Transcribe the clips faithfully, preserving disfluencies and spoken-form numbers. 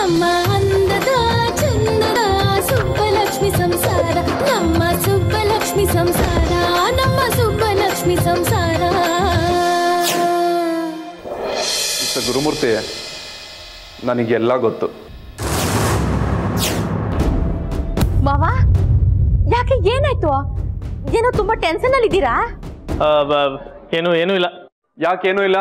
ನಮ್ಮ ಅಂದದ ಚಂದದ ಸುಬ್ಬಲಕ್ಷ್ಮಿ ಸಂಸಾರ ನಮ್ಮ ಸುಬ್ಬಲಕ್ಷ್ಮಿ ಸಂಸಾರ ನಮ್ಮ ಸುಬ್ಬಲಕ್ಷ್ಮಿ ಸಂಸಾರ. ಗುರುಮೂರ್ತಿ, ನನಗೆಲ್ಲ ಗೊತ್ತು. ಮಾವ, ಯಾಕೆ ಏನಾಯ್ತು? ಏನೋ ತುಂಬಾ ಟೆನ್ಷನ್ ಅಲ್ಲಿ ಇದ್ದೀರಾ? ಏನು ಏನೂ ಇಲ್ಲ. ಯಾಕೇನೂ ಇಲ್ಲ?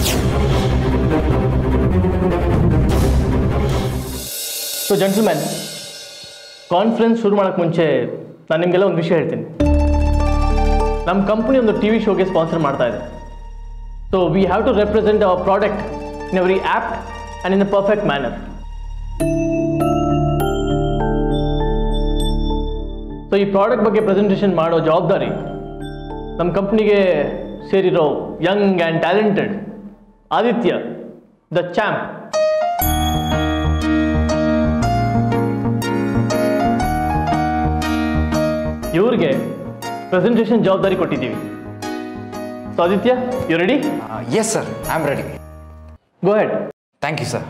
ಸೊ ಜೆಂಟಲ್ಮ್ಯಾನ್, ಕಾನ್ಫರೆನ್ಸ್ ಶುರು ಮಾಡೋಕ್ಕೆ ಮುಂಚೆ ನಾನು ನಿಮಗೆಲ್ಲ ಒಂದು ವಿಷಯ ಹೇಳ್ತೀನಿ. ನಮ್ಮ ಕಂಪ್ನಿ ಒಂದು ಟಿ ವಿ ಶೋಗೆ ಸ್ಪಾನ್ಸರ್ ಮಾಡ್ತಾ ಇದೆ. So we have to represent our product in a very apt and in a perfect manner. So ಈ ಪ್ರಾಡಕ್ಟ್ ಬಗ್ಗೆ ಪ್ರೆಸೆಂಟೇಷನ್ ಮಾಡೋ ಜವಾಬ್ದಾರಿ ನಮ್ಮ ಕಂಪ್ನಿಗೆ ಸೇರಿರೋ young and talented Aditya the champ. ಇವ್ರಿಗೆ ಪ್ರೆಸೆಂಟೇಷನ್ ಜವಾಬ್ದಾರಿ ಕೊಟ್ಟಿದ್ದೀವಿ. So Aditya, you ready? Yes sir, I am ready. Go ahead. Thank you sir.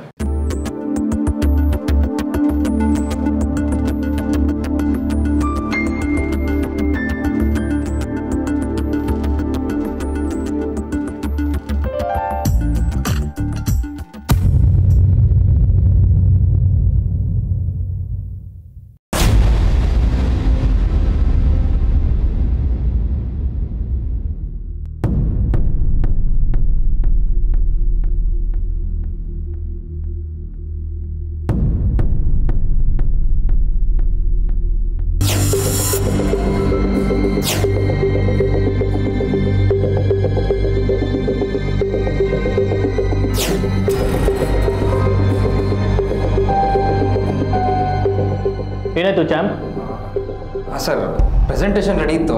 ಏನಾಯ್ತು ಚಾಂಪ್? ಸರ್, ಪ್ರೆಸೆಂಟೇಷನ್ ರೆಡಿ ಇತ್ತು.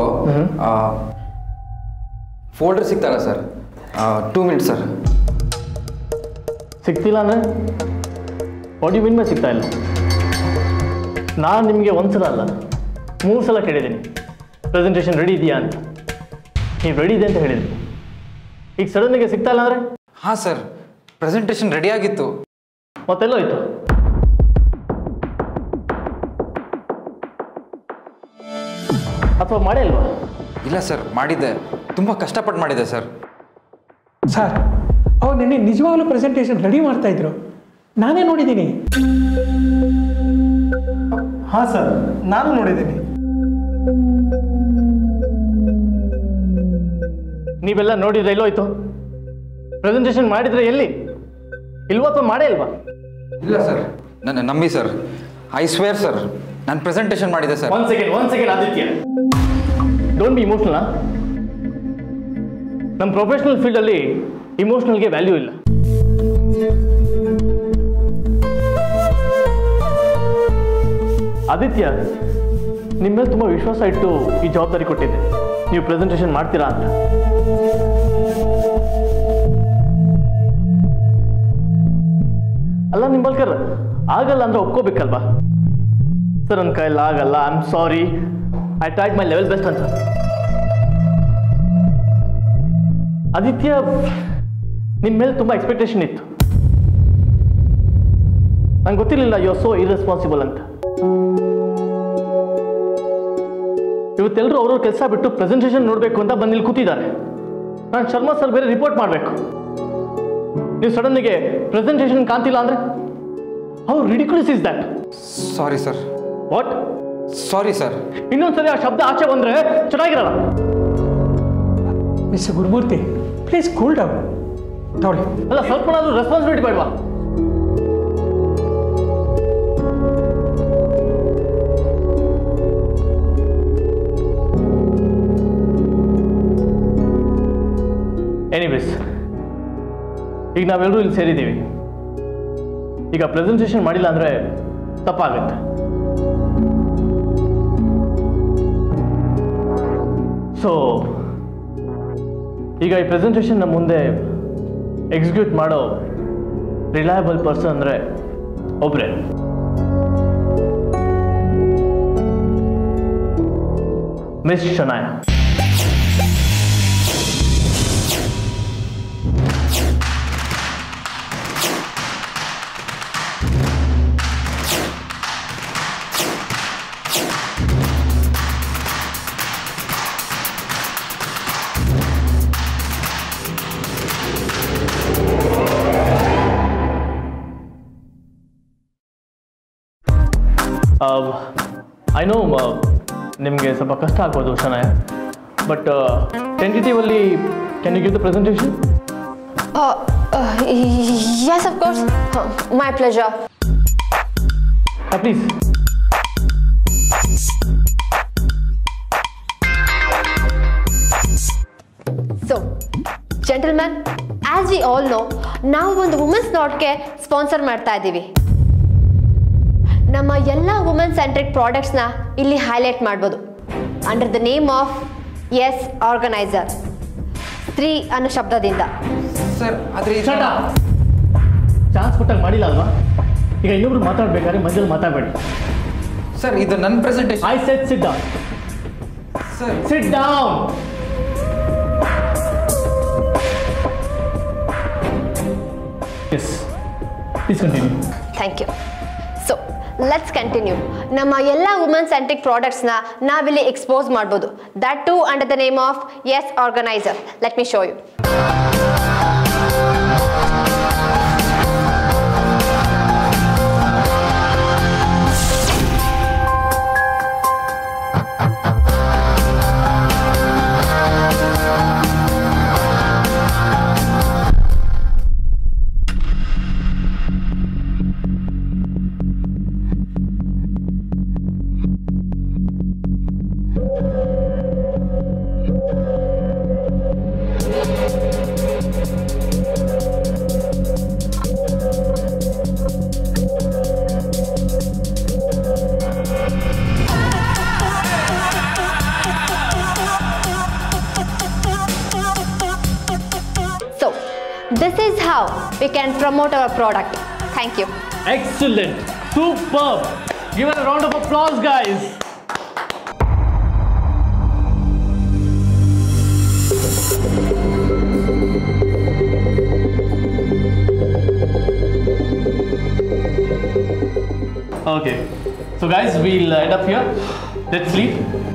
ಫೋಲ್ಡರ್ ಸಿಗ್ತಾರಾ ಸರ್? Two minutes sir. ಸಿಗ್ತಿಲ್ಲ ಅಂದರೆ ವಾಟ್ ಯು ಮೀನ್ ಬೈ ಸಿಗ್ತಾ ಇಲ್ಲ? ನಾನು ನಿಮಗೆ ಒಂದು ಸಲ ಅಲ್ಲ ಮೂರು ಸಲ ಕೇಳಿದ್ದೀನಿ ಪ್ರೆಸೆಂಟೇಷನ್ ರೆಡಿ ಇದೆಯಾ ಅಂತ. ನೀವು ರೆಡಿ ಇದೆ ಅಂತ ಹೇಳಿದ್ರಿ. ಈಗ ಸಡನ್ಗೆ ಸಿಗ್ತಾ ಇಲ್ಲ ಅಂದರೆ? ಹಾಂ ಸರ್, ಪ್ರೆಸೆಂಟೇಷನ್ ರೆಡಿ ಆಗಿತ್ತು. ಮತ್ತೆಲ್ಲೋ ಆಯಿತು? ಅಥವಾ ಮಾಡೇ ಇಲ್ವಾ? ಇಲ್ಲ ಸರ್, ಮಾಡಿದ್ದೆ. ತುಂಬ ಕಷ್ಟಪಟ್ಟು ಮಾಡಿದ್ದೆ ಸರ್. ಸರ್, ಅವ್ರು ನಿನ್ನೆ ನಿಜವಾಗ್ಲೂ ಪ್ರೆಸೆಂಟೇಷನ್ ರೆಡಿ ಮಾಡ್ತಾ ಇದ್ರು, ನಾನೇ ನೋಡಿದ್ದೀನಿ. ಹಾಂ ಸರ್, ನಾನು ನೋಡಿದ್ದೀನಿ. ನೀವೆಲ್ಲ ನೋಡಿದ್ರೆ ಎಲ್ಲೋ ಆಯ್ತು? ಪ್ರೆಸೆಂಟೇಷನ್ ಮಾಡಿದ್ರೆ ಎಲ್ಲಿ? ಇಲ್ವಾ ಅಥವಾ ಮಾಡೇ ಇಲ್ವಾ? ಇಲ್ಲ ಸರ್, ನನ್ನ ನಂಬಿ ಸರ್. ಐ ಸ್ವೇರ್ ಸರ್, ನಾನು ಪ್ರೆಸೆಂಟೇಷನ್ ಮಾಡಿದ್ದೆ sir. One second one second Aditya, don't be emotional. ನಮ್ಮ ಪ್ರೊಫೆಷನಲ್ ಫೀಲ್ಡಲ್ಲಿ ಇಮೋಷನಲ್ಗೆ ವ್ಯಾಲ್ಯೂ ಇಲ್ಲ. ಆದಿತ್ಯ, ನಿಮ್ಮ ಮೇಲೆ ತುಂಬ ವಿಶ್ವಾಸ ಇಟ್ಟು ಈ ಜವಾಬ್ದಾರಿ ಕೊಟ್ಟಿದ್ದೆ, ನೀವು ಪ್ರೆಸೆಂಟೇಷನ್ ಮಾಡ್ತೀರಾ ಅಂತ. ಅಲ್ಲ ನಿಂಬಲ್ಕರ್, ಆಗಲ್ಲ ಅಂದ್ರೆ ಒಪ್ಕೋಬೇಕಲ್ವಾ? ಸರ್, ನನ್ನ ಕೈಯಲ್ಲಿ ಆಗಲ್ಲ, I am sorry, I tried my level best ಅಂತ. ಆದಿತ್ಯ, ನಿಮ್ಮ ಮೇಲೆ ತುಂಬ ಎಕ್ಸ್ಪೆಕ್ಟೇಷನ್ ಇತ್ತು. ನಂಗೆ ಗೊತ್ತಿರಲಿಲ್ಲ ಯು ಆರ್ ಸೋ ಇರ್ರೆಸ್ಪಾನ್ಸಿಬಲ್ ಅಂತ. ಇವತ್ತೆಲ್ಲರೂ ಅವ್ರವ್ರ ಕೆಲಸ ಬಿಟ್ಟು ಪ್ರೆಸೆಂಟೇಷನ್ ನೋಡಬೇಕು ಅಂತ ಬಂದು ಇಲ್ಲಿ ಕೂತಿದ್ದಾರೆ. ನಾನು ಶರ್ಮಾ ಸರ್ ಬೇರೆ ರಿಪೋರ್ಟ್ ಮಾಡಬೇಕು. ನೀವು ಸಡನ್ಗೆ ಪ್ರೆಸೆಂಟೇಷನ್ ಕಾಣ್ತಿಲ್ಲ ಅಂದರೆ how ridiculous is that? Sorry sir. What? Sorry sir. ಇನ್ನೊಂದ್ಸರಿ ಆ ಶಬ್ದ ಆಚೆ ಬಂದರೆ ಚೆನ್ನಾಗಿರಲ್ಲ. Mister Gurumurthy, please cool down. ತಗೊಳ್ಳಿ. ಅಲ್ಲ, ಸ್ವಲ್ಪನಾದ್ರೂ ರೆಸ್ಪಾನ್ಸಿಬಿಲಿಟಿ ಬೇಡವಾ? ಎನಿವೇಸ್, ಈಗ ನಾವೆಲ್ಲರೂ ಇಲ್ಲಿ ಸೇರಿದ್ದೀವಿ. ಈಗ ಪ್ರೆಸೆಂಟೇಷನ್ ಮಾಡಿಲ್ಲ ಅಂದರೆ ತಪ್ಪಾಗುತ್ತೆ. ಸೊ ಈಗ ಈ ಪ್ರೆಸೆಂಟೇಷನ್ ನಮ್ಮ ಮುಂದೆ ಎಕ್ಸಿಕ್ಯೂಟ್ ಮಾಡೋ ರಿಲಯಬಲ್ ಪರ್ಸನ್ ಅಂದರೆ ಒಬ್ಬರೇ, ಮಿಸ್ ಶನಾಯ. ಐ ನೋ ನಿಮಗೆ ಸ್ವಲ್ಪ ಕಷ್ಟ ಆಗ್ಬೋದು Shanaya, but tentatively can you give the presentation? Uh, uh, yes, of course. Uh, my pleasure. Uh, please. So, gentlemen, as we all know, ನಾವು ಒಂದು ವುಮೆನ್ಸ್ ನಾಟ್ಗೆ ಸ್ಪಾನ್ಸರ್ ಮಾಡ್ತಾ ಇದ್ದೀವಿ. ನಮ್ಮ ಎಲ್ಲ ವುಮೆನ್ ಸೆಂಟ್ರಿಕ್ ಪ್ರಾಡಕ್ಟ್ಸ್ನ ಇಲ್ಲಿ ಹೈಲೈಟ್ ಮಾಡ್ಬೋದು under the name of S organiser, ಸ್ತ್ರೀ ಅನ್ನೋ ಶಬ್ದದಿಂದ. ಸರ್ ಆದರೆ ಚಾನ್ಸ್ ಕೊಟ್ಟಾಗ ಮಾಡಿಲ್ಲ ಅಲ್ವಾ? ಈಗ ಇನ್ನೊಬ್ರು ಮಾತಾಡ್ಬೇಕಾದ್ರೆ ಮಧ್ಯದಲ್ಲಿ ಮಾತಾಡಬೇಡಿ. ಸರ್ ಇದು ನನ್ನ presentation. I said sit down. Sir sit down. Yes, please continue. Thank you. So let's continue. ನಮ್ಮ ಎಲ್ಲ ವುಮೆನ್ ಸೆಂಟ್ರಿಕ್ ಪ್ರಾಡಕ್ಟ್ಸ್ನ ನಾವಿಲ್ಲಿ ಎಕ್ಸ್ಪೋಸ್ ಮಾಡ್ಬೋದು, that to under the name of S organiser. Let me show you. This is how we can promote our product. Thank you. Excellent. Superb. Give it a round of applause, guys. Okay. So guys, we'll end up here. Let's leave.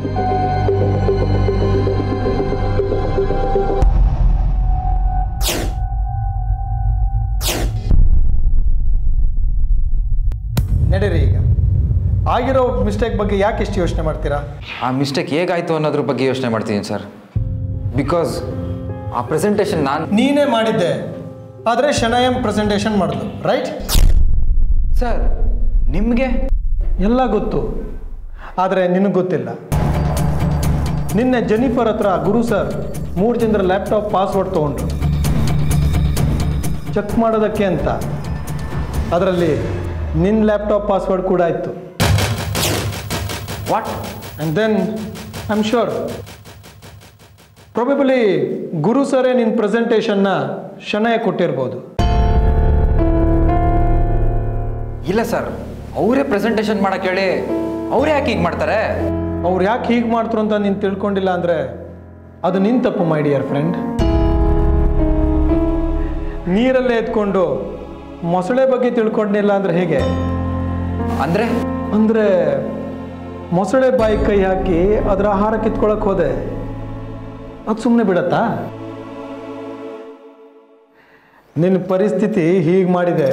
ನಡೀರಿ. ಈಗ ಆಗಿರೋ mistake ಬಗ್ಗೆ ಯಾಕೆ ಇಷ್ಟು ಯೋಚನೆ ಮಾಡ್ತೀರಾ? ಆ mistake ಹೇಗಾಯಿತು ಅನ್ನೋದ್ರ ಬಗ್ಗೆ ಯೋಚನೆ ಮಾಡ್ತೀನಿ ಸರ್. ಬಿಕಾಸ್ ಆ ಪ್ರೆಸೆಂಟೇಷನ್ ನಾನು ನೀನೇ ಮಾಡಿದ್ದೆ, ಆದರೆ ಶನಾಯಂ ಪ್ರೆಸೆಂಟೇಷನ್ ಮಾಡಿದ್ಲು, ರೈಟ್? ಸರ್ ನಿಮಗೆ ಎಲ್ಲ ಗೊತ್ತು, ಆದರೆ ನಿನಗೆ ಗೊತ್ತಿಲ್ಲ. ನಿನ್ನೆ ಜೆನಿಫರ್ ಹತ್ರ ಗುರು ಸರ್ ಮೂರು ಜನರ ಲ್ಯಾಪ್ಟಾಪ್ ಪಾಸ್ವರ್ಡ್ ತೊಗೊಂಡ್ರು ಚೆಕ್ ಮಾಡೋದಕ್ಕೆ ಅಂತ. ಅದರಲ್ಲಿ ನಿನ್ನ ಲ್ಯಾಪ್ಟಾಪ್ ಪಾಸ್ವರ್ಡ್ ಕೂಡ ಇತ್ತು. What? And then I am sure probably Guru ಸರೇ ನಿನ್ನ ಪ್ರೆಸೆಂಟೇಷನ್ನ ಶನಾಯ ಕೊಟ್ಟಿರ್ಬೋದು. ಇಲ್ಲ ಸರ್, ಅವರೇ ಪ್ರೆಸೆಂಟೇಷನ್ ಮಾಡೋಕ್ಕೆ ಹೇಳಿ ಅವರೇ ಯಾಕೆ ಹೀಗೆ ಮಾಡ್ತಾರೆ? ಅವ್ರು ಯಾಕೆ ಹೀಗೆ ಮಾಡ್ತಾರೆ ಅಂತ ನೀನು ತಿಳ್ಕೊಂಡಿಲ್ಲ ಅಂದರೆ ಅದು ನಿನ್ನ ತಪ್ಪು ಮೈ ಡಿಯರ್ ಫ್ರೆಂಡ್. ನೀರಲ್ಲೇ ಎತ್ಕೊಂಡು ಮೊಸಳೆ ಬಗ್ಗೆ ತಿಳ್ಕೊಂಡಿಲ್ಲ ಅಂದರೆ ಹೇಗೆ? ಅಂದರೆ ಅಂದರೆ ಮೊಸಳೆ ಬಾಯಿ ಕೈ ಹಾಕಿ ಅದರ ಆಹಾರ ಕಿತ್ಕೊಳ್ಳೋಕೆ ಹೋದೆ, ಅದು ಸುಮ್ಮನೆ ಬಿಡತ್ತಾ? ನಿನ್ನ ಪರಿಸ್ಥಿತಿ ಹೀಗೆ ಮಾಡಿದೆ.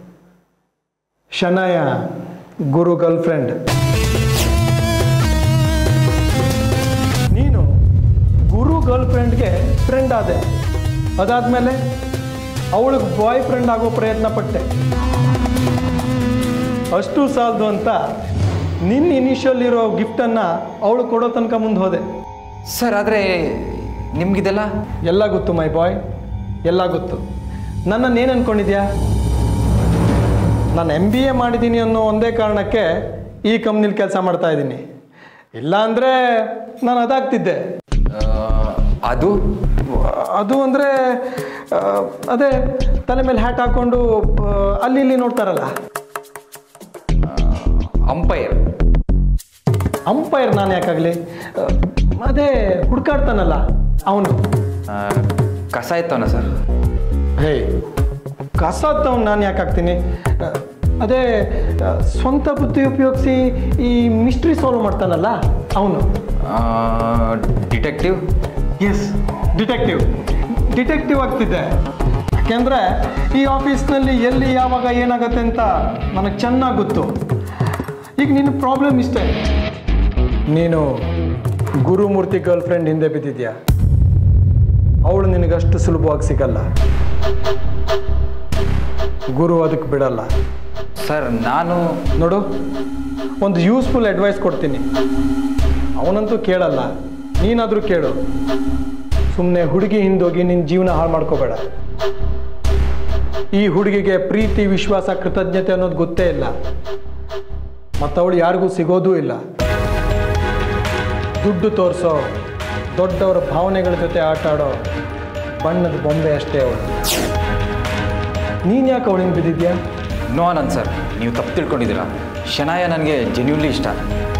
ಶನಾಯ ಗುರು ಗರ್ಲ್ ಫ್ರೆಂಡ್, ನೀನು ಗುರು ಗರ್ಲ್ ಫ್ರೆಂಡ್ಗೆ ಫ್ರೆಂಡ್ ಆದೆ. ಅದಾದಮೇಲೆ ಅವಳಿಗೆ ಬಾಯ್ ಫ್ರೆಂಡ್ ಆಗೋ ಪ್ರಯತ್ನ ಪಟ್ಟೆ. ಅಷ್ಟು ಸಾಲದು ಅಂತ ನಿನ್ನ ಇನಿಷಿಯಲ್ ಇರೋ ಗಿಫ್ಟನ್ನು ಅವಳು ಕೊಡೋ ತನಕ ಮುಂದೆ ಹೋದೆ. ಸರ್ ಆದರೆ ನಿಮಗಿದೆಲ್ಲ ಎಲ್ಲ ಗೊತ್ತು ಮೈ ಬಾಯ್, ಎಲ್ಲ ಗೊತ್ತು. ನನ್ನನ್ನು ಏನು ಅಂದ್ಕೊಂಡಿದ್ಯಾ? ನಾನು ಎಮ್ ಬಿ ಎ ಮಾಡಿದ್ದೀನಿ ಅನ್ನೋ ಒಂದೇ ಕಾರಣಕ್ಕೆ ಈ ಕಂಪ್ನಿಲಿ ಕೆಲಸ ಮಾಡ್ತಾ ಇದ್ದೀನಿ. ಇಲ್ಲ ಅಂದರೆ ನಾನು ಅದಾಗ್ತಿದ್ದೆ. ಅದು ಅದು ಅಂದರೆ ಅದೇ ತಲೆ ಮೇಲೆ ಹ್ಯಾಟ್ ಹಾಕ್ಕೊಂಡು ಅಲ್ಲಿ ಇಲ್ಲಿ ನೋಡ್ತಾರಲ್ಲ, ಅಂಪೈರ್. ಅಂಪೈರ್ ನಾನು ಯಾಕಾಗಲಿ? ಅದೇ ಹುಡ್ಕಾಡ್ತಾನಲ್ಲ ಅವನು. ಕಸ ಇತ್ತವನ ಸರ್? ಹೇ, ಕಸ ತವನು ನಾನು ಯಾಕಾಗ್ತೀನಿ? ಅದೇ ಸ್ವಂತ ಬುದ್ಧಿ ಉಪಯೋಗಿಸಿ ಈ ಮಿಸ್ಟ್ರಿ ಸಾಲ್ವ್ ಮಾಡ್ತಾನಲ್ಲ ಅವನು. ಡಿಟೆಕ್ಟಿವ್? Yes, detective. ಡಿಟೆಕ್ಟಿವ್ ಆಗ್ತಿದ್ದೆ. ಯಾಕೆಂದರೆ ಈ ಆಫೀಸ್ನಲ್ಲಿ ಎಲ್ಲಿ ಯಾವಾಗ ಏನಾಗುತ್ತೆ ಅಂತ ನನಗೆ ಚೆನ್ನಾಗಿ ಗೊತ್ತು. ಈಗ ನಿನ್ನ ಪ್ರಾಬ್ಲಮ್ ಇಷ್ಟೇ, ನೀನು ಗುರುಮೂರ್ತಿ ಗರ್ಲ್ ಫ್ರೆಂಡ್ ಹಿಂದೆ ಬಿದ್ದಿದ್ಯಾ. ಅವಳು ನಿನಗಷ್ಟು ಸುಲಭವಾಗಿ ಸಿಗಲ್ಲ. ಗುರು ಅದಕ್ಕೆ ಬಿಡಲ್ಲ. ಸರ್ ನಾನು ನೋಡು, ಒಂದು ಯೂಸ್ಫುಲ್ ಅಡ್ವೈಸ್ ಕೊಡ್ತೀನಿ. ಅವನಂತೂ ಕೇಳಲ್ಲ, ನೀನಾದರೂ ಕೇಳು. ಸುಮ್ಮನೆ ಹುಡುಗಿ ಹಿಂದೋಗಿ ನಿನ್ನ ಜೀವನ ಹಾಳು ಮಾಡ್ಕೋಬೇಡ. ಈ ಹುಡುಗಿಗೆ ಪ್ರೀತಿ, ವಿಶ್ವಾಸ, ಕೃತಜ್ಞತೆ ಅನ್ನೋದು ಗೊತ್ತೇ ಇಲ್ಲ. ಮತ್ತವಳು ಯಾರಿಗೂ ಸಿಗೋದೂ ಇಲ್ಲ. ದುಡ್ಡು ತೋರಿಸೋ, ದೊಡ್ಡವರ ಭಾವನೆಗಳ ಜೊತೆ ಆಟ ಆಡೋ ಬಣ್ಣದ ಬೊಂಬೆ ಅಷ್ಟೇ ಅವಳು. ನೀನು ಯಾಕೆ ಅವಳಿಂದ ಬಿದ್ದಿದ್ಯಾ? ನೋ ಆನಂದ್ ಸರ್, ನೀವು ತಪ್ಪು ತಿಳ್ಕೊಂಡಿದ್ದೀರಾ. ಶನಾಯ ನನಗೆ ಜೆನ್ಯೂನ್ಲಿ ಇಷ್ಟ.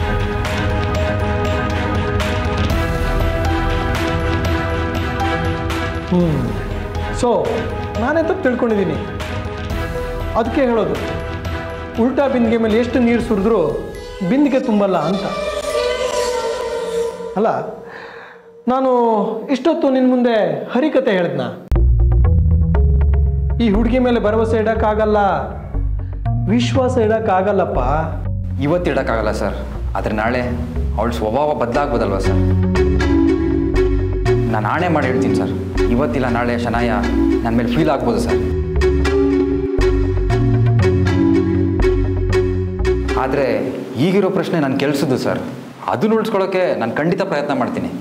ಹ್ಞೂ ಸೊ ನಾನೇ ತಪ್ಪು ತಿಳ್ಕೊಂಡಿದ್ದೀನಿ. ಅದಕ್ಕೆ ಹೇಳೋದು, ಉಲ್ಟಾ ಬಿಂದಿಗೆ ಮೇಲೆ ಎಷ್ಟು ನೀರು ಸುರಿದ್ರೂ ಬಿಂದಿಗೆ ತುಂಬಲ್ಲ ಅಂತ. ಅಲ್ಲ, ನಾನು ಇಷ್ಟೊತ್ತು ನಿನ್ನ ಮುಂದೆ ಹರಿಕತೆ ಹೇಳಿದ್ನ. ಈ ಹುಡುಗಿ ಮೇಲೆ ಭರವಸೆ ಇಡೋಕ್ಕಾಗಲ್ಲ, ವಿಶ್ವಾಸ ಇಡೋಕ್ಕಾಗಲ್ಲಪ್ಪ. ಇವತ್ತು ಇಡೋಕ್ಕಾಗಲ್ಲ ಸರ್, ಆದರೆ ನಾಳೆ ಅವಳ ಸ್ವಭಾವ ಬದಲಾಗ್ಬೋದಲ್ವ ಸರ್. ನಾನು ಆಣೆ ಮಾಡಿ ಹೇಳ್ತೀನಿ ಸರ್, ಇವತ್ತಿಲ್ಲ ನಾಳೆ ಶನಾಯ ನನ್ನ ಮೇಲೆ ಫೀಲ್ ಆಗ್ಬೋದು ಸರ್. ಆದರೆ ಈಗಿರೋ ಪ್ರಶ್ನೆ ನನ್ನ ಕೆಲಸದ್ದು ಸರ್. ಅದನ್ನು ಉಳಿಸ್ಕೊಳ್ಳೋಕ್ಕೆ ನಾನು ಖಂಡಿತ ಪ್ರಯತ್ನ ಮಾಡ್ತೀನಿ.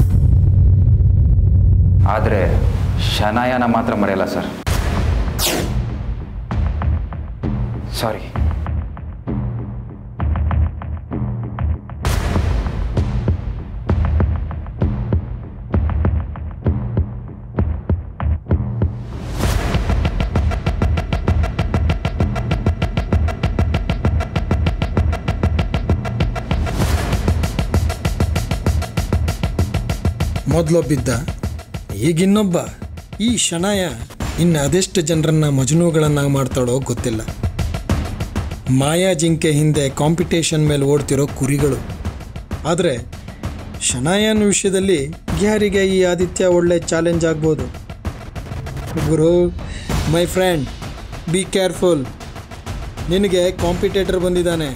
ಆದರೆ ಶನಾಯನ ಮಾತ್ರ ಮರೆಯಲ್ಲ ಸರ್. ಸಾರಿ. ಮೊದಲೊಬ್ಬಿದ್ದ, ಈಗಿನ್ನೊಬ್ಬ. ಈ ಶನಾಯ ಇನ್ನು ಅದೆಷ್ಟು ಜನರನ್ನ ಮಜನೂಗಳನ್ನಾಗಿ ಮಾಡ್ತಾಳೋ ಗೊತ್ತಿಲ್ಲ. ಮಾಯಾ ಜಿಂಕೆ ಹಿಂದೆ ಕಾಂಪಿಟೇಷನ್ ಮೇಲೆ ಓಡ್ತಿರೋ ಕುರಿಗಳು. ಆದರೆ ಶನಾಯನ ವಿಷಯದಲ್ಲಿ ಯಾರಿಗೆ ಈ ಆದಿತ್ಯ ಒಳ್ಳೆ ಚಾಲೆಂಜ್ ಆಗ್ಬೋದು. Guru, my friend, be careful. ನಿನಗೆ ಕಾಂಪಿಟೇಟರ್ ಬಂದಿದ್ದಾನೆ.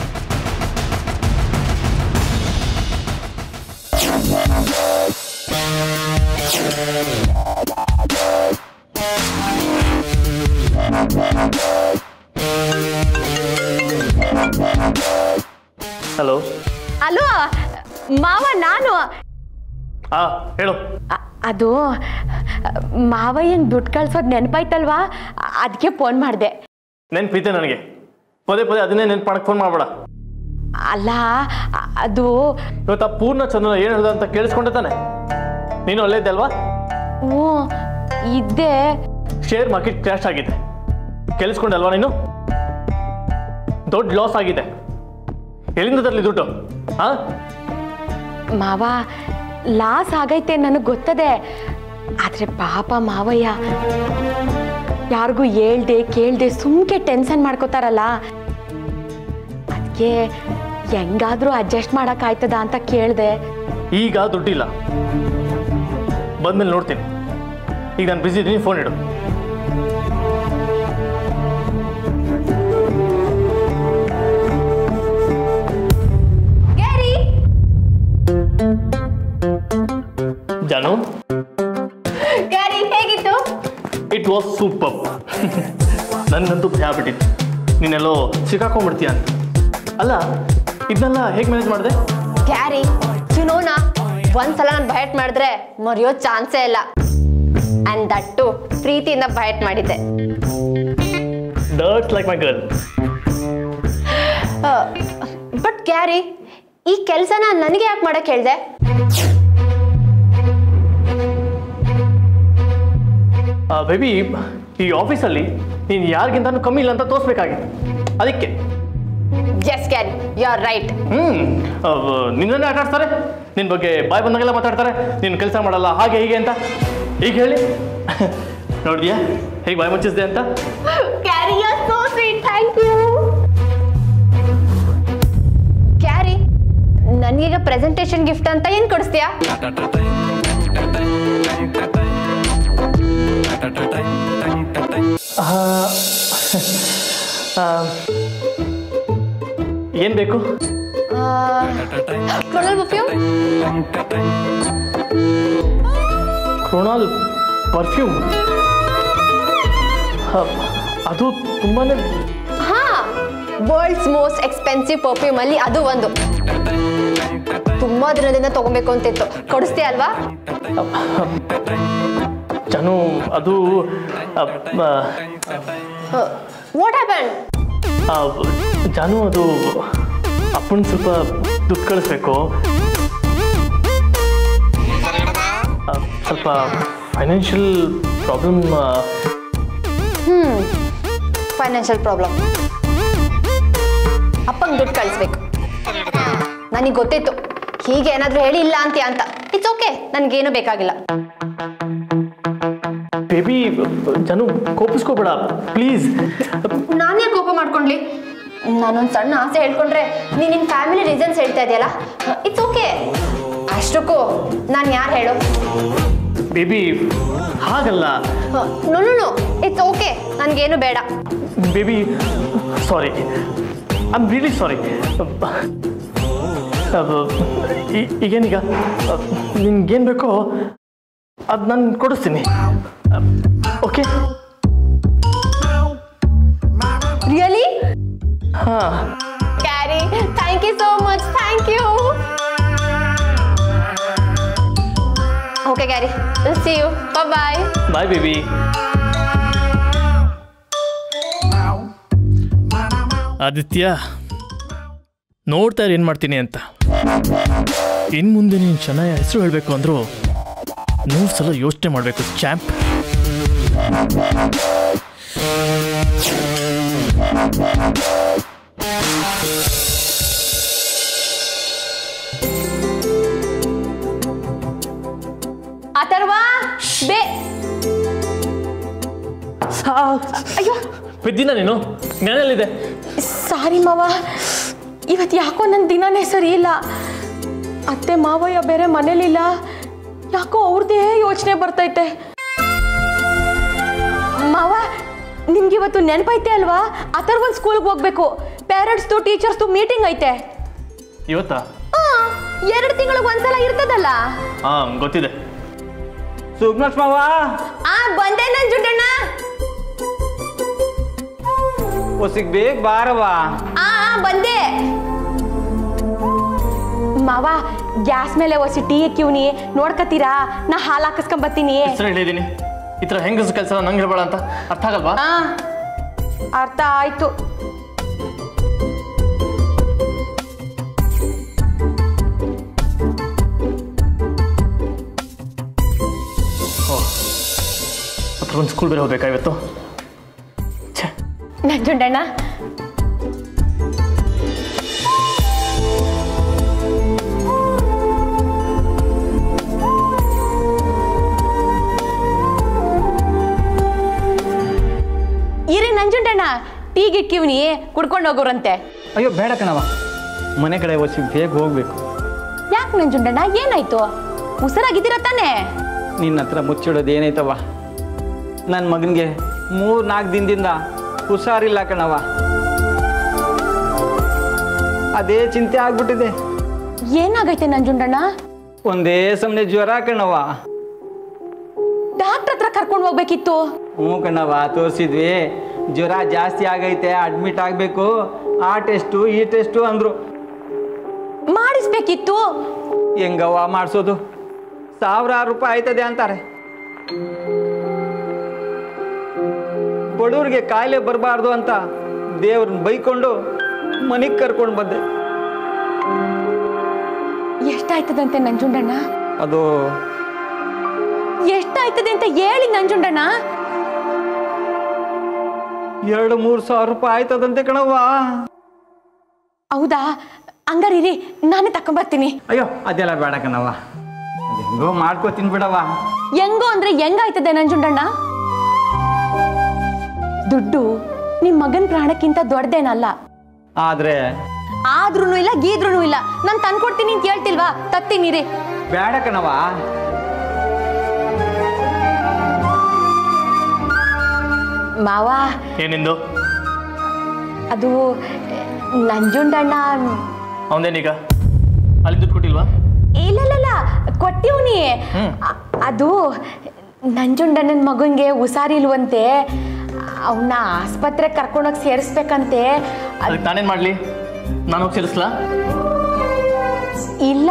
ಹಲೋ. ಹಲೋ ಮಾವ, ನಾನು ಹಾ ಹೇಳು. ಅ- ಅದು ಮಾವ ಏನು ದುಡ್ಡು ಕಳ್ಸೋದು ನೆನಪಾಯ್ತಲ್ವಾ, ಅದಕ್ಕೆ ಫೋನ್ ಮಾಡಿದೆ. ನೆನ್ಪಿದೆ ನನಗೆ. ಪದೇ ಪದೇ ಅದನ್ನೇ ನೆನ್ಪು ಮಾಡಕ್ಕೆ ಫೋನ್ ಮಾಡಬೇಡ. ಅಲ್ಲ ಅ- ಅದು ಇವತ್ತು ಆ ಪೂರ್ಣ ಚಂದ್ರ ಏನು ಹೇಳ್ದ ಅಂತ ಕೇಳಿಸ್ಕೊಂಡೆ ತಾನೆ. ನೀನು ಅಲ್ಲೇ ಇದ್ದೆ ಅಲ್ವಾ? ಹ್ಞೂ ಇದ್ದೆ. ಶೇರ್ ಮಾರ್ಕೆಟ್ ಕ್ರ್ಯಾಶ್ ಆಗಿದೆ, ಕೇಳಿಸ್ಕೊಂಡಲ್ವಾ ನೀನು? ದೊಡ್ಡ ಲಾಸ್ ಆಗಿದೆ. ಎಲ್ಲಿಂದ ತರಲಿ ದುಡ್ಡು? ಹಾ ಮಾವ, ಲಾಸ್ ಆಗೈತೆ ನನಗೆ ಗೊತ್ತದೆ. ಆದರೆ ಪಾಪ ಮಾವಯ್ಯ ಯಾರಿಗೂ ಹೇಳ್ದೆ ಕೇಳ್ದೆ ಸುಮ್ಕೆ ಟೆನ್ಷನ್ ಮಾಡ್ಕೋತಾರಲ್ಲ, ಅದಕ್ಕೆ ಹೆಂಗಾದ್ರೂ ಅಡ್ಜಸ್ಟ್ ಮಾಡೋಕ್ಕಾಯ್ತದ ಅಂತ ಕೇಳಿದೆ. ಈಗ ದುಡ್ಡಿಲ್ಲ, ಬಂದ್ಮೇಲೆ ನೋಡ್ತೀನಿ. ಈಗ ನಾನು ಬಿಸಿ ಇದ್ದೀನಿ, ಫೋನ್ ಇಡು. ಜಾನು, ಹೇಗಿತ್ತು? It was super. ನನಗಂತೂ ಭಯ ಬಿಟ್ಟಿತ್ತು ನೀನೆಲ್ಲೋ ಸಿಕ್ಕಾಕೊಂಡ್ಬಿಡ್ತೀಯ ಅಂತ. ಅಲ್ಲ, ಇದನ್ನೆಲ್ಲ ಹೇಗೆ ಮ್ಯಾನೇಜ್ ಮಾಡಿದೆ? ಕ್ಯಾರಿ, ಚಿನೋನ ಒಂದ್ಸಲ ನಾನು ಬಯಟ್ ಮಾಡಿದ್ರೆ ಮರೆಯೋ ಚಾನ್ಸೇ ಇಲ್ಲ. ಅಂಡ್ ದಟ್ಟು ಪ್ರೀತಿಯಿಂದ ಬಯಟ್ ಮಾಡಿದ್ದೆ. Dirt like my girl. But Carrie, ಈ ಕೆಲಸನ ನನಗೆ ಯಾಕೆ ಮಾಡಕ್ ಹೇಳ್ದೆ? ಬೇಬಿ, ಈ ಆಫೀಸಲ್ಲಿ ನೀನು ಯಾರಿಗಿಂತನೂ ಕಮ್ಮಿ ಇಲ್ಲ ಅಂತ ತೋರಿಸ್ಬೇಕಾಗಿತ್ತು, ಅದಕ್ಕೆ. Yes Carrie, you are right. Hmm ನಿನ್ನೇ ಆಟ ಆಡ್ತಾರೆ, ನಿನ್ನ ಬಗ್ಗೆ ಬಾಯ್ ಬಂದಾಗೆಲ್ಲ ಮಾತಾಡ್ತಾರೆ, ನೀನು ಕೆಲಸ ಮಾಡಲ್ಲ ಹಾಗೆ ಹೀಗೆ ಅಂತ. ಈಗ ಹೇಳಿ, ನೋಡಿದ್ಯಾ ಹೇಗೆ ಬಾಯ್ ಮುಚ್ಚಿಸ್ದೆ ಅಂತ? Carrie, you are so sweet, thank you. Carrie, ನನಗೀಗ ಪ್ರೆಸೆಂಟೇಷನ್ ಗಿಫ್ಟ್ ಅಂತ ಏನು ಕೊಡಿಸ್ತೀಯಾ? ಏನು ಬೇಕು? Clonal perfume. ಕ್ಲೋನಲ್ ಪರ್ಫ್ಯೂಮ್ ಅದು ತುಂಬಾನೇ. ಹಾ, ವರ್ಲ್ಡ್ಸ್ ಮೋಸ್ಟ್ ಎಕ್ಸ್ಪೆನ್ಸಿವ್ ಪರ್ಫ್ಯೂಮ್ ಅಲ್ಲಿ ಅದು ಒಂದು. ತುಂಬಾ ದಿನದಿಂದ ತಗೋಬೇಕು ಅಂತಿತ್ತು, ಕೊಡಿಸ್ತೀಯ ಅಲ್ವಾ? ಜಾನು ಅದು ವಾಟ್ ಹ್ಯಾಪನ್? ಜಾನು ಅದು ಅಪ್ಪನ ಸ್ವಲ್ಪ ದುಡ್ಡು ಕಳಿಸ್ಬೇಕು, ಸ್ವಲ್ಪ financial problem. Hmm financial problem. ಅಪ್ಪಂಗೆ ದುಡ್ಡು ಕಳಿಸ್ಬೇಕು. ನನಗೆ ಗೊತ್ತಿತ್ತು ಹೀಗೆ ಏನಾದರೂ ಹೇಳಿ ಇಲ್ಲ ಅಂತೀಯ ಅಂತ. ಇಟ್ಸ್ ಓಕೆ, ನನಗೇನು ಬೇಕಾಗಿಲ್ಲ. Baby Janu ಕೋಪಿಸ್ಕೋಬೇಡ please. ನಾನೇ ಕೋಪ ಮಾಡ್ಕೊಂಡ್ಲಿ? ನಾನೊಂದು ಸಣ್ಣ ಆಸೆ ಹೇಳ್ಕೊಂಡ್ರೆ ನೀನು ನಿನ್ನ ಫ್ಯಾಮಿಲಿ ರೀಸನ್ಸ್ ಹೇಳ್ತಾ ಇದೆಯಲ್ಲ, ಇಟ್ಸ್ ಓಕೆ. ಅಷ್ಟಕ್ಕೂ ನಾನು ಯಾರು ಹೇಳು? ಬೇಬಿ ಹಾಗಲ್ಲ. No no no, it's okay, ನನಗೇನು ಬೇಡ. Baby sorry, I am really sorry. ಈಗೇನೀಗ ನಿನ್ಗೇನು ಬೇಕೋ ಅದು ನಾನು ಕೊಡಿಸ್ತೀನಿ, ಓಕೆ? ರಿಯಲಿ? ಹಾಂ. Carrie, thank you so much, thank you. Okay Carrie, see you, bye. Bye baby. Aditya, ನೋಡ್ತಾ ಇರು ಏನು ಮಾಡ್ತೀನಿ ಅಂತ. ಇನ್ನು ಮುಂದೆ ನೀನು ಚೆನ್ನಾಗಿ ಹೆಸರು ಹೇಳಬೇಕು ಅಂದರೂ ನೂರು ಸಲ ಯೋಚನೆ ಮಾಡಬೇಕು ಚಾಂಪ್. ಅಥರ್ವಾ, ಬೇ. ಅಯ್ಯೋ ಬಿದ್ದಿನ ನೀನು, ಜ್ಞಾನಲ್ಲಿದೆ. ಸಾರಿ ಮಾವ, ಇವತ್ತು ಯಾಕೋ ನನ್ನ ದಿನನೇ ಸರಿ ಇಲ್ಲ. ಅತ್ತೆ ಮಾವಯ್ಯ ಬೇರೆ ಮನೇಲಿಲ್ಲ, ಯಾಕೋ ಅವ್ರದ್ದೇ ಯೋಚನೆ ಬರ್ತೈತೆ. ಮಾವ, ನಿಮ್ಗಿವತ್ತು ನೆನಪೈತೆ ಅಲ್ವಾ? ಅಥರ್ವನ್ ಸ್ಕೂಲ್ಗೆ ಹೋಗ್ಬೇಕು, ಪೇರೆಂಟ್ಸ್ದು ಟೀಚರ್ಸ್ದು ಮೀಟಿಂಗ್ ಐತೆ ಇವತ್ತಾ? ಎರಡು ತಿಂಗಳಿಗೆ ಒಂದ್ಸಲ ಇರ್ತದಲ್ಲ. ಹಾಂ ಗೊತ್ತಿದೆ. ಸುಬ್ಲಕ್ಷ್ಮವ್ವ, ಆ ಬಂದೆ ನನ್ ಜುಡ್ಡಣ್ಣ. ಹೊಸಿಗ್ ಬೇಗ ಬಾರವ್ವ. ಆ ಬಂದೆ. ಮಾವ, ಗ್ಯಾಸ್ ಮೇಲೆ ಒಸಿ ಟೀ ಹಾಕಿವ್ನಿ, ನೋಡ್ಕತ್ತೀರಾ? ನಾ ಹಾಲು ಹಾಕಿಸ್ಕೊಂಬತ್ತೀನಿ. ಹೆಸರು ಹೇಳಿದ್ದೀನಿ, ಈ ಥರ ಹೆಂಗಸ ಕೆಲಸ ನಂಗೆ ಹೇಳ್ಬೇಡ ಅಂತ ಅರ್ಥ ಆಗಲ್ವಾ? ಆ ಅರ್ಥ ಆಯ್ತು. ಹತ್ರ ಒಂದು ಸ್ಕೂಲ್ ಬೇರೆ ಹೋಗ್ಬೇಕಾ ಇವತ್ತು? ನಂಜುಂಡಣ್ಣ, ಇರಿ ನಂಜುಂಡಣ್ಣ, ಟೀಗೆ ಇಕ್ಕಿವ್ನಿ, ಕುಡ್ಕೊಂಡು ಹೋಗೋರಂತೆ. ಅಯ್ಯೋ ಬೇಡ ಕಣವ, ಮನೆ ಕಡೆ ಹೊಸಿ ಬೇಗ ಹೋಗ್ಬೇಕು. ಯಾಕೆ ನಂಜುಂಡಣ್ಣ, ಏನಾಯ್ತು? ಹುಷಾರಾಗಿದ್ದೀರ ತಾನೇ? ನಿನ್ನ ಹತ್ರ ಮುಚ್ಚಿಡೋದು ಏನೈತವ? ನನ್ನ ಮಗನಿಗೆ ಮೂರು ನಾಲ್ಕು ದಿನದಿಂದ ಹುಷಾರಿಲ್ಲ ಕಣವ, ಅದೇ ಚಿಂತೆ ಆಗ್ಬಿಟ್ಟಿದೆ. ಏನಾಗೈತೆ ನಂಜುಂಡಣ್ಣ? ಒಂದೇ ಸಮನೆ ಜ್ವರ ಕಣವ. ಡಾಕ್ಟರ್ ಹತ್ರ ಕರ್ಕೊಂಡು ಹೋಗ್ಬೇಕಿತ್ತು. ಹ್ಞೂ ಕಣವ, ತೋರಿಸಿದ್ವಿ. ಜ್ವರ ಜಾಸ್ತಿ ಆಗೈತೆ, ಅಡ್ಮಿಟ್ ಆಗಬೇಕು, ಆ ಟೆಸ್ಟು ಈ ಟೆಸ್ಟು ಅಂದರು. ಮಾಡಿಸ್ಬೇಕಿತ್ತು. ಹೆಂಗವ್ವ ಮಾಡಿಸೋದು? ಸಾವಿರಾರು ರೂಪಾಯಿ ಆಯ್ತದೆ ಅಂತಾರೆ. ಬಡವ್ರಿಗೆ ಕಾಯಿಲೆ ಬರಬಾರ್ದು ಅಂತ ದೇವ್ರನ್ನ ಬೈಕೊಂಡು ಮನೆಗೆ ಕರ್ಕೊಂಡು ಬಂದೆ. ಎಷ್ಟಾಯ್ತದಂತೆ ನಂಜುಂಡಣ್ಣ? ಅದು ಎಷ್ಟಾಯ್ತದೆ ಅಂತ ಹೇಳಿ ನಂಜುಂಡಣ್ಣ. ಎರಡು ಮೂರು ಸಾವಿರ ರೂಪಾಯಿ ಆಯ್ತದಂತೆ ಕಣವ್ವ. ಹೌದಾ? ಹಂಗಾರಿರಿ, ನಾನೇ ತಕೊಂಬರ್ತೀನಿ. ಅಯ್ಯೋ ಅದೆಲ್ಲ ಬೇಡ ಕಣವ್ವ, ಹೆಂಗೋ ಮಾಡ್ಕೋತೀನಿ ಬಿಡವ್ವ. ಹೆಂಗೋ ಅಂದ್ರೆ ಹೆಂಗಾಯ್ತದೆ ನಂಜುಂಡಣ್ಣ? ದುಡ್ಡು ನಿಮ್ ಮಗನ್ ಪ್ರಾಣಕ್ಕಿಂತ ದೊಡ್ಡದೇನಲ್ಲ. ಆದ್ರೆ ಆದ್ರೂ ಇಲ್ಲ, ಗೀದ್ರೂ ಇಲ್ಲ. ನಾನು ತಂದ್ಕೊಡ್ತೀನಿ ಅಂತ ಹೇಳ್ತಿಲ್ವಾ? ತತ್ತೀನಿ ರೀ. ಬೇಡ ಕಣವ್ವ. ಮಾವ, ಏನಿಂದು? ಅದು ನಂಜುಂಡಣ್ಣ ಅವನೇನೀಗ ಅಲ್ಲಿ ದುಡ್ಡು ಕೊಟ್ಟಿಲ್ವಾ? ಇಲ್ಲ ಕೊಟ್ಟಿವ್ನಿ. ಅದು ನಂಜುಂಡಣ್ಣನ ಮಗನಿಗೆ ಹುಷಾರಿಲ್ವಂತೆ, ಅವನ್ನ ಆಸ್ಪತ್ರೆಗೆ ಕರ್ಕೊಂಡೋಗಿ ಸೇರಿಸ್ಬೇಕಂತೆ. ಅದಕ್ಕೆ ನಾನೇನು ಮಾಡಲಿ? ನಾನು ಹೋಗಿ ಸೇರಿಸ್ಲಾ? ಇಲ್ಲ,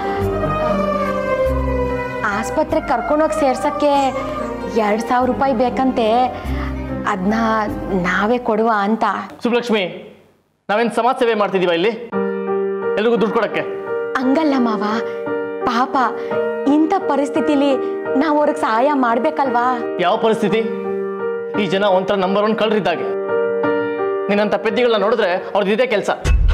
ಆಸ್ಪತ್ರೆಗೆ ಕರ್ಕೊಂಡೋಗಿ ಸೇರ್ಸಕ್ಕೆ ಎರಡು ಸಾವಿರ ರೂಪಾಯಿ ಬೇಕಂತೆ, ಅದನ್ನ ನಾವೇ ಕೊಡುವ ಅಂತ. ಸುಬ್ಲಕ್ಷ್ಮಿ, ನಾವೇನು ಸಮಾಜ ಸೇವೆ ಮಾಡ್ತಿದೀವ ಇಲ್ಲಿ ಎಲ್ರಿಗೂ ದುಡ್ಡು ಕೊಡಕ್ಕೆ? ಹಂಗಲ್ಲ ಮಾವ, ಪಾಪ ಇಂಥ ಪರಿಸ್ಥಿತಿಲಿ ನಾವು ಅವ್ರಿಗೆ ಸಹಾಯ ಮಾಡ್ಬೇಕಲ್ವಾ? ಯಾವ ಪರಿಸ್ಥಿತಿ? ಈ ಜನ ಒಂಥರ ನಂಬರ್ ಒನ್ ಕಳ್ರಿದ್ದಾಗೆ. ನಿನ್ನಂಥ ಪೆದ್ದಿಗಳನ್ನ ನೋಡಿದ್ರೆ ಅವ್ರದ್ದು ಇದೇ ಕೆಲಸ.